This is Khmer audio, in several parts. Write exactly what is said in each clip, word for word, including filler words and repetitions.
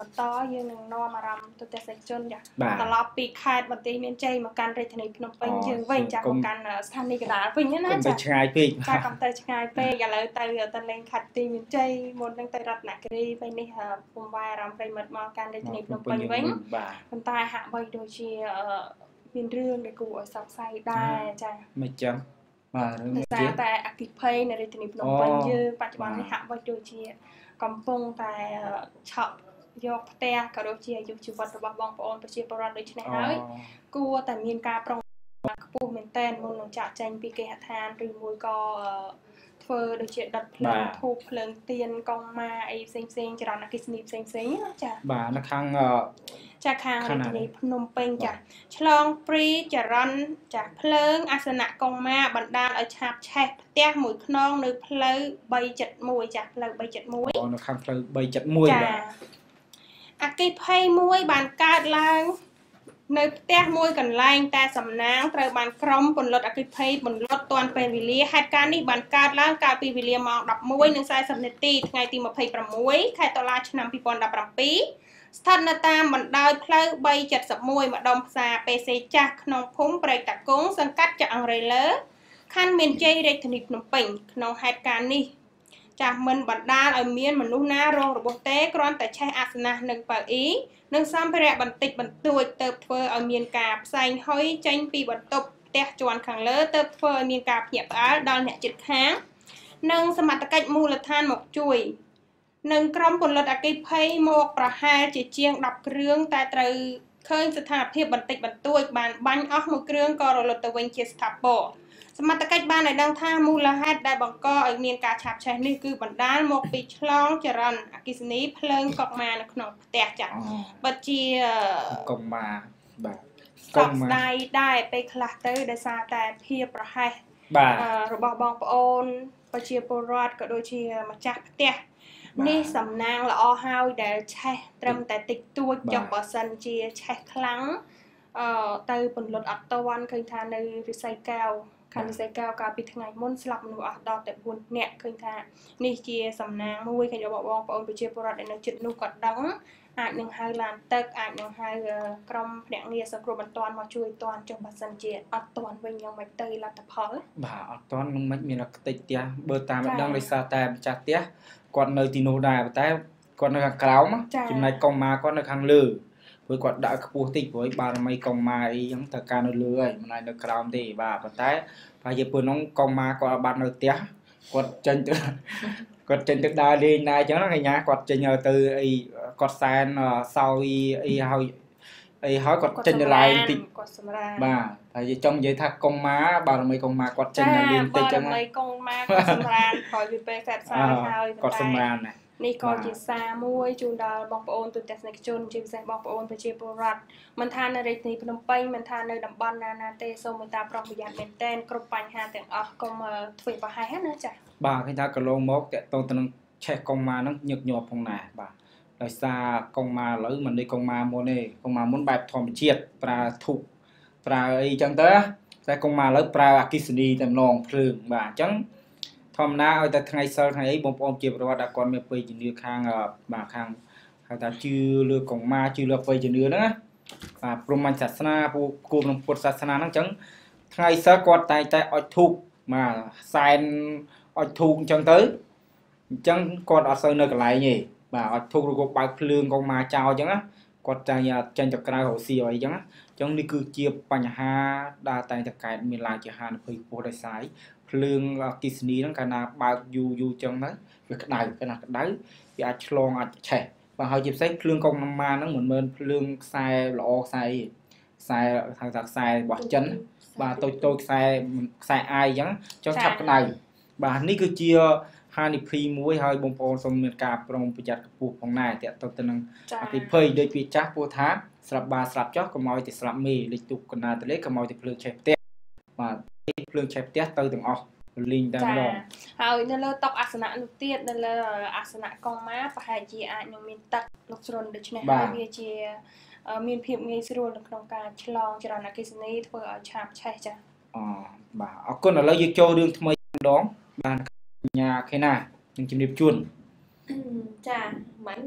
តយើងនឹងនាំអារម្មណ៍ទៅទេសនិកជនចាត្រឡប់ពីខេត្តបន្ទាយមានជ័យមកកាន់រាជធានីភ្នំពេញយើងវិញចាមកកាន់ស្ថានីយកណ្ដាលវិញណាចាឆ្ងាយពេកចាកំទៅឆ្ងាយពេកឥឡូវទៅទៅលេងខេត្តបន្ទាយមានជ័យមុននឹងទៅរតនគិរីវិញនេះពុំវាយអារម្មណ៍ប្រិមិត្តមកកាន់រាជធានីភ្នំពេញវិញប៉ុន្តែហាក់បីដូចជាមានរឿងដែលគួរឲ្យសោកសៅដែរចាមិនចឹងបាទរឿងនេះតែតែអគិភ័យនៅរាជធានីភ្នំពេញយើងបច្ចុប្បន្ននេះហាក់បីដូចជាកំពុងតែឆក់យកផ្ទះក៏ដូចជាអាយុជីវិតរបស់បងប្អូនប្រជាពលរដ្ឋដូចនេះហើយគួរតែមានការប្រុងខ្ពស់មែនទែនមុននឹងចាក់ចែងពីគេហដ្ឋានឬមួយក៏ធ្វើដូចជាដុតភ្លើងធូបភ្លើងទៀនកងម៉ាអីផ្សេងផ្សេងចរន្តអគ្គិសនីផ្សេងផ្សេងណាចាបាទនៅខាងចាខាងរាជធានីភ្នំពេញចាឆ្លងព្រីចរន្តចាភ្លើងអាសនៈកងម៉ាបណ្ដាលឲ្យឆាបឆេះផ្ទះមួយខ្នងនៅផ្លូវបីចិតមួយចាផ្លូវបីចិតមួយអូនៅខាងផ្លូវបីចិតមួយបាទអគ្គិភ័យមួយបានកើតឡើងនៅផ្ទះមួយកន្លែងតែសំណាងត្រូវបានក្រុមពន្លត់អគ្គិភ័យបន្លត់ទាន់ពេលវេលាហេតុការណ៍នេះបានកើតឡើងកាលពីវេលាម៉ោង ដប់មួយ និង សែសិប នាទីថ្ងៃទី ម្ភៃប្រាំមួយ ខែតុលាឆ្នាំ ពីរពាន់ដប់ប្រាំពីរ ស្ថិតនៅតាមបណ្ដោយផ្លូវបីចិតមួយ ម្ដុំផ្សារពេសេចាស់ក្នុងភូមិព្រែកតាគង់សង្កាត់ចាក់អង្រែលើខណ្ឌមានជ័យរាជធានីភ្នំពេញក្នុងហេតុការណ៍នេះចាស់មិនបណ្ដាលឲ្យមានមនុស្សណារងរបួសទេគ្រាន់តែឆេះអាសនៈនិងប៉ៅអ៊ីនិងសម្ភារៈបន្តិចបន្តួចទៅធ្វើឲ្យមានការផ្សែងហុយចេញពីបន្ទប់ផ្ទះជាន់ខាងលើទៅធ្វើឲ្យមានការភ្ញាក់ផ្អើលដល់អ្នកជិតខាងនិងសមត្ថកិច្ចមូលដ្ឋានមកជួយនិងក្រុមពលរដ្ឋអគ្គិភ័យមកប្រហែលជាជាងដប់គ្រឿងតែត្រូវឃើញស្ថានភាពបន្តិចបន្តួចបានបាញ់អស់មួយគ្រឿងក៏រលត់ទៅវិញជាស្ថាពរសមត្ថកិច្ចបានឲ្យដឹងថាមូលហេតុដែលបង្កឲ្យមានការឆាបឆេះនេះគឺបណ្ដាលមកពីឆ្លងចរន្តអគ្គិសនីភ្លើងកុកម៉ានៅក្នុងផ្ទះចាស់ពិតជាកុកម៉ាបាទកុកម៉ាស្ដាយដែរពេលខ្លះទៅដោយសារតែភាពប្រហែសរបស់បងប្អូនប្រជាពលរដ្ឋក៏ដូចជាម្ចាស់ផ្ទះនេះសំណាងល្អហើយដែលឆេះត្រឹមតែតិចតួចចុះបើសិនជាឆេះខ្លាំងអឺទៅពន្លត់អត់តាន់ឃើញថានៅរិស័យកែវខាងរិស័យកែវកាលពីថ្ងៃមុនស្លាប់មនុស្សអស់ដល់តែបួននាក់ឃើញថានេះជាសំណាងមួយឃើញរបស់បងប្អូនប្រជាពលរដ្ឋដែលនៅជិតនោះគាត់ដឹងអាចនឹងហៅឡានទឹកអាចនឹងហៅក្រុមភ្នាក់ងារសង្គ្រោះបន្ទាន់មកជួយតាន់ចុះបើសិនជាអត់តាន់វិញយ៉ាងម៉េចទៅលទ្ធផលបាទអត់តាន់នឹងមិនមានខ្ទេចផ្ទះបើតាមមិនដឹងដោយសារតែម្ចាស់ផ្ទះគាត់នៅទីនោះដែរតែគាត់នៅខាងក្រោមចំណែកកងម៉ាគាត់នៅខាងលើព្រោះគាត់ដាក់ខ្ពស់តិចព្រោះបារមីកងម៉ាអីចឹងត្រូវការនៅលើហើយមិនឲ្យនៅក្រោមទេបាទប៉ុន្តែប្រហែលជាពេលនោះកងម៉ាគាត់បាននៅផ្ទះគាត់ចេញទៅគាត់ចេញទៅដើរលេងដែរចឹងណាកញ្ញាគាត់ចេញទៅអីគាត់សែនសោយអីហើយអីហើយគាត់ចេញទៅឡើងតិចគាត់សម្រានបាទហើយចង់និយាយថាកងម៉ាបារមីកងម៉ាគាត់ចេញទៅលេងតិចចឹងបារមីកងម៉ាគាត់សម្រានក្រោយពីពេលកាត់សារហើយគាត់សម្រានណានេះក៏ជាសារមួយជូនដល់បងប្អូនទូទាំងទស្សនិកជនជាពិសេសបងប្អូនប្រជាពលរដ្ឋមិនថានៅរាជធានីភ្នំពេញមិនថានៅតំបន់ណាណាទេសូមមេត្តាប្រុងប្រយ័ត្នមែនទែនគ្រប់បញ្ហាទាំងអស់កុំធ្វើប្រហែសណាចា៎បាទឃើញថាកន្លងមកតកតងទៅនឹងឆេះកងម៉ាហ្នឹងញឹកញាប់ផងណាបាទដោយសារកងម៉ាឥឡូវមិនដូចកងម៉ាមុនទេកងម៉ាមុនបែបធម្មជាតិប្រើធុកប្រើអីចឹងទៅតែកងម៉ាឥឡូវប្រើអគ្គិសនីតែម្ដងភ្លើងបាទអញ្ចឹងធម្មតាឲ្យតែថ្ងៃសិលថ្ងៃអីបងប្អូនជាប្រវត្តិដែលគាត់មានពេជ្រជំនឿខាងបាទខាងហៅថាជឿលើកងម៉ាជឿលើពេជ្រជំនឿហ្នឹងណាបាទព្រហ្មញ្ញសាសនាពូគូក្នុងពុទ្ធសាសនាហ្នឹងអញ្ចឹងថ្ងៃសិលគាត់តែតែអុជធូបបាទសែនអុជធូបអញ្ចឹងទៅអញ្ចឹងគាត់អត់សូវនៅកន្លែងទេបាទអុជធូបឬក៏បើកភ្លើងកងម៉ាចោលអញ្ចឹងណាគាត់តែចេញទៅក្រៅរកស៊ីអីអញ្ចឹងណាអញ្ចឹងនេះគឺជាបញ្ហាដែលតែតែកើតមានឡើងជាហានិភ័យពោះដោយសារភ្លើងអគ្គិសនីហ្នឹងកាលណាបើកយូរយូរចឹងទៅវាក្តៅកាលណាក្តៅវាអាចឆ្លងអាចឆេះបាទហើយជាផ្សេងភ្លើងកងម៉ាហ្នឹងមិនមែនភ្លើងខ្សែល្អខ្សែខ្សែហៅថាខ្សែរបស់ចិនបាទតូចតូចខ្សែខ្សែអាយអញ្ចឹងចង់ឆាប់ក្តៅបាទនេះគឺជាហានិភ័យមួយហើយបងប្អូនសូមមានការប្រុងប្រយ័ត្នខ្ពស់ផងដែរតើទៅទៅនឹងអគ្គិភ័យដូចពីចាស់ពោលថាស្រាប់បាស្រាប់ចោះកុំឲ្យតែស្រាប់មេលេខទូកកណ្ដាលទលេកុំឲ្យតែភ្លើងឆេះផ្ទះបាទភ្លើងឆេះផ្ទះទៅទាំងអស់លីងតែម្ដងហើយនៅលើតុអាសនៈនោះទៀតនៅលើអាសនៈកងម៉ាប្រហែលជាអាចនឹងមានទឹកលោកជ្រុនដូច្នេះហើយវាជាមានភាពងាយស្រួលនៅក្នុងការឆ្លងចរន្តអគ្គិសនីធ្វើឲ្យឆាបឆេះចា៎អូបាទអរគុណឥឡូវយើងចូលរឿងថ្មីម្ដងបានកញ្ញាខេណានឹងជំរាបជូនចាមិន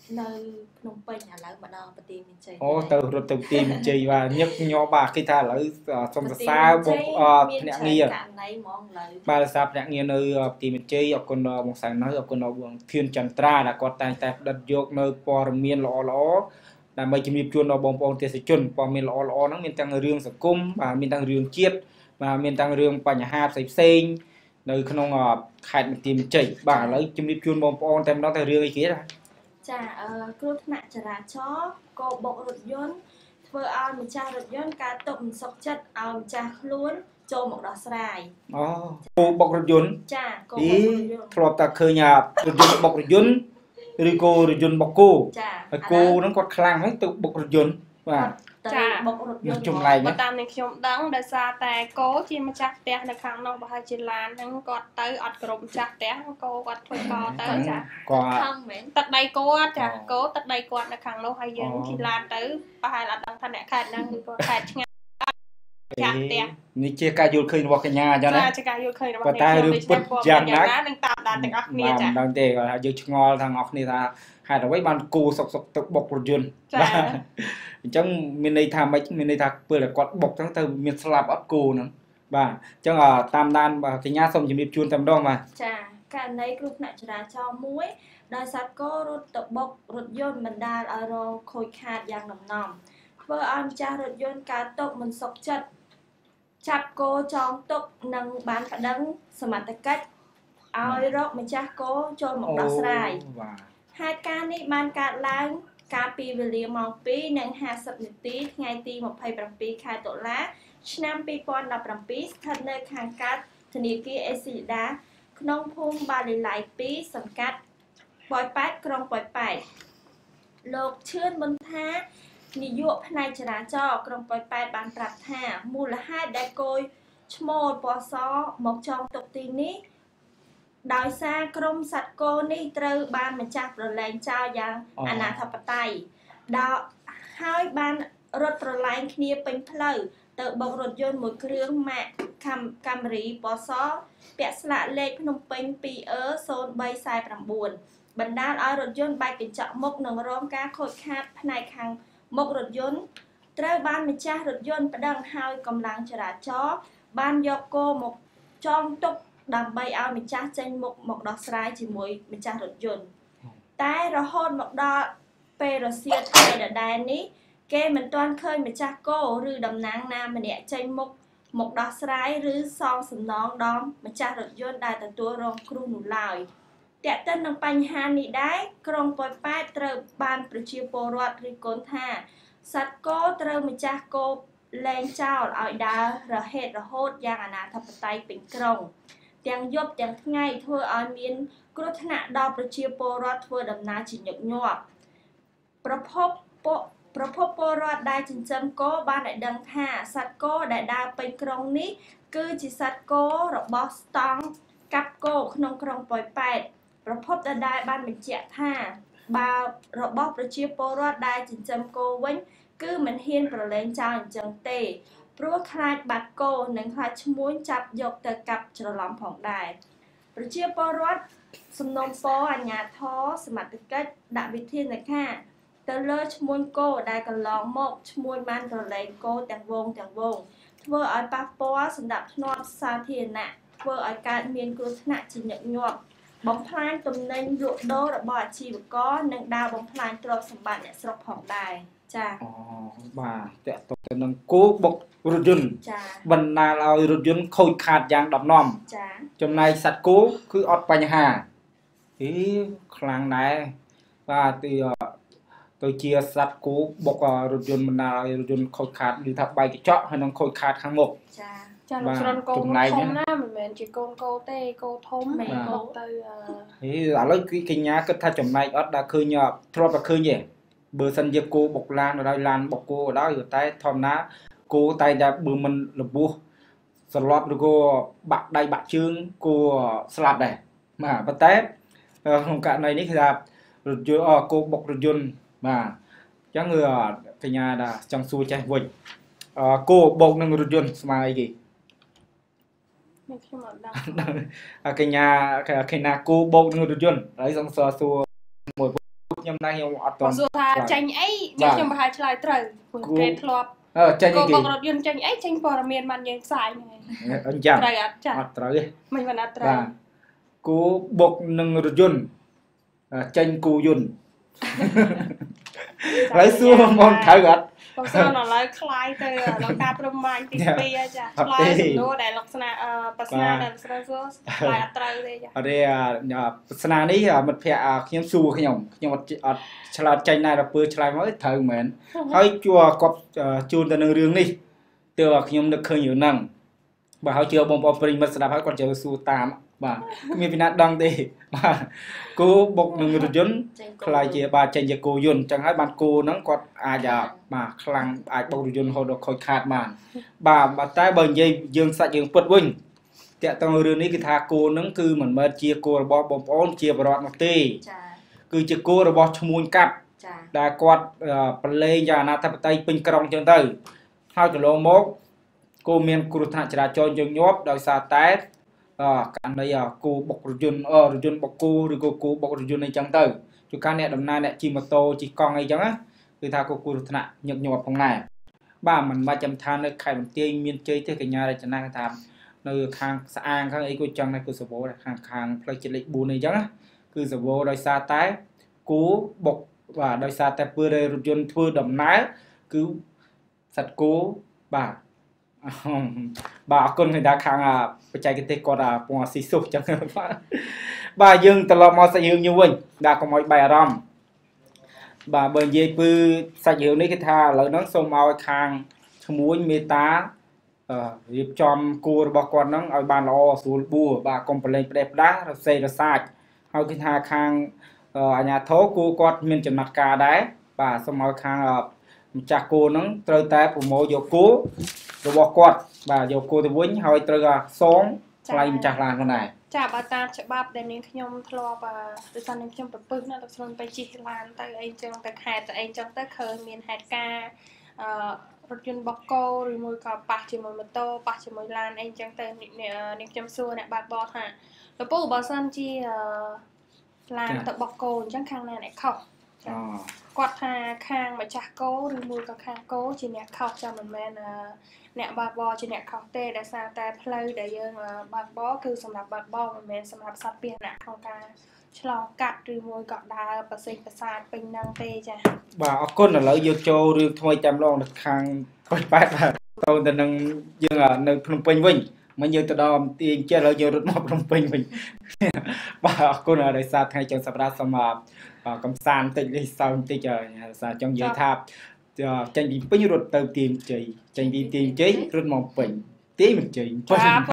នៅក្នុងពេញឥឡូវមកដល់ប្រទេសមានជ័យអូទៅរត់ទៅទីមានជ័យបាទញឹកញ័របាទគេថាឥឡូវសុំសរសើរបងភ្នាក់ងារបាទសរសើរភ្នាក់ងារនៅទីមានជ័យអរគុណដល់បងសៅនៅអរគុណដល់បងធៀនចន្ទ្រាដែលគាត់តែងតែផ្ដិតយកនៅព័ត៌មានល្អល្អដើម្បីជំរាបជូនដល់បងប្អូនទេសជនព័ត៌មានល្អល្អហ្នឹងមានទាំងរឿងសង្គមបាទមានទាំងរឿងជាតិបាទមានទាំងរឿងបញ្ហាផ្សេងផ្សេងនៅក្នុងខេត្តបន្ទាយមានជ័យបាទឥឡូវជំរាបជូនបងប្អូនតែម្ដងតែរឿងអីគេណាចាអឺគ្រោះថ្នាក់ចរាចរណ៍កោបុករថយន្តធ្វើឲ្យម្ចាស់រថយន្តកើតទុកមិនសុខចិត្តឲ្យម្ចាស់ខ្លួនចូលមកដោះស្រាយអូកោបុករថយន្តចាកោបុករថយន្តធ្លាប់តែឃើញរថយន្តបុករថយន្តឬក៏រថយន្តបុកគោចាហើយគោហ្នឹងគាត់ខ្លាំងហើយទៅបុករថយន្តបាទចាបុករថយន្តចម្លែកតាមនឹងខ្ញុំដឹងដោយសារតែគោជាម្ចាស់ផ្ទះនៅខាងនោះប្រហែលជាឡានហ្នឹងគាត់ទៅអត់គ្រប់ម្ចាស់ផ្ទះគោគាត់ធ្វើកទៅចាគាត់ខំមែនទឹកដីគាត់ចាគោទឹកដីគាត់នៅខាងនោះហើយយើងជិះឡានទៅប្រហែលអត់ដឹងថាអ្នកខេត្តហ្នឹងគឺគាត់ខេត្តឆ្ងាយចាស់ផ្ទះនេះជាការយល់ឃើញរបស់កញ្ញាអញ្ចឹងណាចាជាការយល់ឃើញរបស់អ្នកខ្ញុំដូចជាយ៉ាងណានឹងតាមដានទាំងអស់គ្នាចាមិនដឹងទេគាត់ថាយើងឆ្ងល់ទាំងអស់គ្នាថាហេតុអ្វីបានគោសុកសុកទឹកបុករថយន្តចាអញ្ចឹងមានន័យថាម៉េចមានន័យថាពេលតែគាត់បុកហ្នឹងទៅមានស្លាប់អត់គោហ្នឹងបាទអញ្ចឹងតាមដានបាទកញ្ញាសូមជម្រាបជូនតែម្ដងបាទចាករណីគ្រោះថ្នាក់ចរាចរណ៍មួយដោយសត្វគោរត់ទៅបុករថយន្តបណ្ដាលឲ្យរងខូចខាតយ៉ាងដំណំធ្វើឲ្យម្ចាស់រថយន្តកើតទុកមិនសុខចិត្តចាប់គោចងទុកនិងបានប្តឹងសមត្ថកិច្ចឲ្យរកម្ចាស់គោចូលមកដោះស្រាយហេតុការណ៍នេះបានកើតឡើងកាលពីវេលាម៉ោង ពីរនិងហាសិបនាទីថ្ងៃទីម្ភៃប្រាំពីរខែតុលាឆ្នាំពីរពាន់ដប់ប្រាំពីរស្ថិតនៅខាងកើតធនាគារអេស៊ីដាក្នុងភូមិបាលីឡៃពីរសង្កាត់ប៉ោយប៉ែតក្រុងប៉ោយប៉ែតលោកឈឿនមន្តានាយកផ្នែកចរាចរណ៍ក្រុងប៉ោយប៉ែតបានប្រាប់ថាមូលហេតុដែលគោឈ្មោលពណ៌សមកចងទុកទីនេះដោយសារក្រុមសត្វគោនេះត្រូវបានម្ចាស់ប្រឡែងចោលយ៉ាងអនាធបត័យដល់ហើយបានរត់ប្រឡែងគ្នាពេញផ្លូវទៅបុករថយន្តមួយគ្រឿងម៉ាកកាមេរីពណ៌សពាក់ស្លាកលេខភ្នំពេញ ពីរអឺ ศูนย์ បី สี่ เก้า បណ្ដាលឲ្យរថយន្តបែកកញ្ចក់មុខនិងរងការខូចខាតផ្នែកខាងមុខរថយន្តត្រូវបានម្ចាស់រថយន្តប្តឹងឲ្យកម្លាំងចរាចរណ៍បានយកគោមកចងទុកដើម្បីឲ្យម្ចាស់ចេញមុខមកដោះស្រាយជាមួយម្ចាស់រថយន្តតែរហូតមកដល់ពេលរសៀលថ្ងៃដដែលនេះគេមិនទាន់ឃើញម្ចាស់គោឬតំណាងណាម្នាក់ចេញមុខមកដោះស្រាយឬសងសំណងដល់ម្ចាស់រថយន្តដែលទទួលរងគ្រោះនោះឡើយតែកតិននឹងបញ្ហានេះដែរក្រុងប៉ោយប៉ែតត្រូវបានប្រជាពលរដ្ឋរិះគន់ថាសត្វគោត្រូវម្ចាស់គោលែងចោលឲ្យដើររហេតរហូតយ៉ាងអនាធបត័យពេញក្រុងទាំងយប់ទាំងថ្ងៃធ្វើឲ្យមានគ្រោះថ្នាក់ដល់ប្រជាពលរដ្ឋធ្វើដំណើរជាញឹកញាប់ប្រភពប្រភពពលរដ្ឋដែលចិញ្ចឹមគោបានឲ្យដឹងថាសត្វគោដែលដើរពេញក្រុងនេះគឺជាសត្វគោរបស់ស្តង់កាប់គោក្នុងក្រុងប៉ោយប៉ែតប្រភពដដែលបានបញ្ជាក់ថាបើរបស់ប្រជាពលរដ្ឋដែលចិញ្ចឹមគោវិញគឺមិនហ៊ានប្រឡែងចោលអញ្ចឹងទេព្រោះខ្លាចបាត់គោនិងខ្លាចឈ្មួញចាប់យកទៅកាប់ច្រឡំផងដែរប្រជាពលរដ្ឋសំណូមពរអាជ្ញាធរសមត្ថកិច្ចដាក់វិធានការទៅលើឈ្មួញគោដែលកន្លងមកឈ្មួញបានប្រឡែងគោទាំងវងទាំងវងធ្វើឲ្យប៉ះពាល់សណ្ដាប់ធ្នាប់សាធារណៈធ្វើឲ្យកើតមានគ្រោះថ្នាក់ជាញឹកញាប់បំផ្លាញទំនិញលក់ដូររបស់អាជីវករនិងដើរបំផ្លាញទ្រព្យសម្បត្តិអ្នកស្រុកផងដែរចាអូបាទតើតទៅនឹងគោបុករថយន្តចាបណ្ដាលឲ្យរថយន្តខូចខាតយ៉ាងដំណំចាចំណែកសត្វគោគឺអត់បញ្ហាអីខ្លាំងដែរបាទទីទៅជាសត្វគោបុករថយន្តបណ្ដាលឲ្យរថយន្តខូចខាតឬថាបែកកញ្ចក់ហើយនឹងខូចខាតខាងមុខចាចាលោកស្រុនគោធំណាមិនមែនជាកូនគោទេគោធំមកទៅហេឥឡូវគឺកញ្ញាគិតថាចំណែកអត់ដែលឃើញធ្លាប់តែឃើញទេបើសិនជាគោបុកឡានដល់ឡានបុកគោដល់តែធម្មតាគោតែតែបើមិនរបួសសន្លប់ឬក៏បាក់ដៃបាក់ជើងគោស្លាប់ដែរបាទប៉ុន្តែក្នុងករណីនេះគឺថារថយន្តគោបុករថយន្តបាទអញ្ចឹងគឺកញ្ញាដែលចង់សួរចេះវិញគោបុកនឹងរថយន្តស្មើអីគេមិនខ្ញុំអត់ដឹងកញ្ញាកញ្ញាគោបុកនឹងរថយន្តហើយសង្សសួរមួយខ្ញុំដែរខ្ញុំអត់តបើសួរថាចាញ់អីខ្ញុំប្រហែលឆ្លើយត្រូវគេធ្លាប់អឺចាញ់អីគេក៏បករថយន្តចាញ់អីចាញ់ព័ត៌មានបានយើងផ្សាយហ្នឹងឯងអញ្ចឹងត្រូវអត់ចាអត់ត្រូវទេមិនបានអត់ត្រូវបាទគូបុកនឹងរថយន្តចាញ់គូយន្តហើយសួរមកត្រូវអត់បងសួរឥឡូវខ្លាយទៅលោកតាព្រំមាញទី2ចាឆ្លើយសំណួរដែលលក្ខណៈប្រស្នាដែលស្រីសួរឆ្លើយអត់ត្រូវទេចាអរេប្រស្នានេះមិត្តភ័ក្ដិខ្ញុំសួរខ្ញុំខ្ញុំអត់អត់ឆ្លើយចាញ់ដែរដល់ពើឆ្លើយមកត្រូវមែនហើយជួគាត់ជូនទៅនឹងរឿងនេះទើបខ្ញុំនឹកឃើញរឿងហ្នឹងបើហើយជឿបងប្អូនប្រិយមិត្តស្ដាប់ហើយគាត់ជឿសួរតាមបាទគ្មានពីណាដឹងទេបាទគូបុកនឹងរថយន្តខ្លាយជាបាទចេញជាគូយន្តអញ្ចឹងហើយបានគូហ្នឹងគាត់អាចបាទខ្លាំងអាចបុករថយន្តហូតដល់ខូចខាតបានបាទបាទតែបើនិយាយយើងសាច់យើងពិតវិញតាក់ទងរឿងនេះគឺថាគូហ្នឹងគឺមិនមែនជាគូរបស់បងប្អូនជាបរិវត្តនោះទេចាគឺជាគូរបស់ឈ្មួញកាប់ចាដែលគាត់ប្រឡែងយ៉ាងអនាធិបតេយ្យពេញក្រុងអញ្ចឹងទៅហើយកន្លងមកគូមានគ្រោះថ្នាក់ចរាចរណ៍យើងញាប់ដោយសារតែអករណីគូបុករថយន្តអរថយន្តបុកគូឬក៏គូបុករថយន្តអីចឹងទៅជួនកាលអ្នកដំណើរអ្នកជិះម៉ូតូជិះកង់អីចឹងណាគឺថាគូគ្រោះថ្នាក់ញឹកញាប់ផងដែរបាទមិនបាច់ចាំថានៅខេត្តបន្ទាយមានជ័យទេកញ្ញារចនាថានៅខាងស្អាងខាងអីក៏ចឹងដែរគឺសវោខាងខាងផ្លូវជាតិលេខ4អីចឹងណាគឺសវោដោយសារតែគូបុកបាទដោយសារតែពើរថយន្តធ្វើដំណើរគឺសត្វគោបាទបាទអរគុណគេថាខាងបច្ចេកទេសគាត់ពងស៊ីសុខចឹងបាទយើងត្រឡប់មកសាច់រឿងយើងវិញដាក់កុំឲ្យបែកអារម្មណ៍បាទបើនិយាយពីសាច់រឿងនេះគេថាឥឡូវហ្នឹងសូមឲ្យខាងឈ្មួញមេតារៀបចំគូរបស់គាត់ហ្នឹងឲ្យបានល្អស្រួលបួរបាទកុំប្រឡែងផ្ដេសផ្ដាសរសេររសាចហើយគេថាខាងអាជ្ញាធរគូគាត់មានចំណាត់ការដែរបាទសូមឲ្យខាងម្ចាស់គូហ្នឹងត្រូវតែប្រមូលយកគូរបស់គាត់បាទយកគូទៅវិញហើយត្រូវសងថ្លៃម្ចាស់ឡានផងដែរចាបើតាមច្បាប់ដែលនាងខ្ញុំធ្លាប់ដោយសារនាងខ្ញុំប្រពឹសណាលោកស្រីទៅជិះឡានទៅអីចឹងទៅខេត្តទៅអីចឹងទៅឃើញមានហេតុការណ៍អឺរថយន្តបកគោឬមួយក៏ប៉ះជាមួយម៉ូតូប៉ះជាមួយឡានអីចឹងទៅនាងខ្ញុំសួរអ្នកបើកបរថាលោកពូបើសិនជាឡានទៅបកគោអញ្ចឹងខាងណាអ្នកខុសគាត់ថាខាងម្ចាស់គោឬមួយក៏ខាងគោជាអ្នកខុសចាំមិនមែនអ្នកបើកបរជាអ្នកខុសទេដោយសារតែផ្លូវដែលយើងបើកបរគឺសម្រាប់បើកបរមិនមែនសម្រាប់សត្វពាហនៈក្នុងការឆ្លងកាត់ឬមួយក៏ដើរប្រសិទ្ធប្រសាទពេញហ្នឹងទេចាបាទអរគុណឥឡូវយើងចូលរឿងថ្មីតែម្ដងនៅខាងប៉ោះប៉ែតបាទទៅទៅនឹងយើងនៅភ្នំពេញវិញមកយើងទៅដល់ទីអញ្ចឹងឥឡូវយើងរត់មកភ្នំពេញវិញបាទអរគុណដោយសារថ្ងៃចុងសប្តាហ៍សម្រាប់កំសាន្តតិចនេះសើបន្តិចដោយសារចង់និយាយថាចេញពីពេញរត់ទៅទីមជ័យចេញពីទីមជ័យរត់មកពេញទីមជ័យ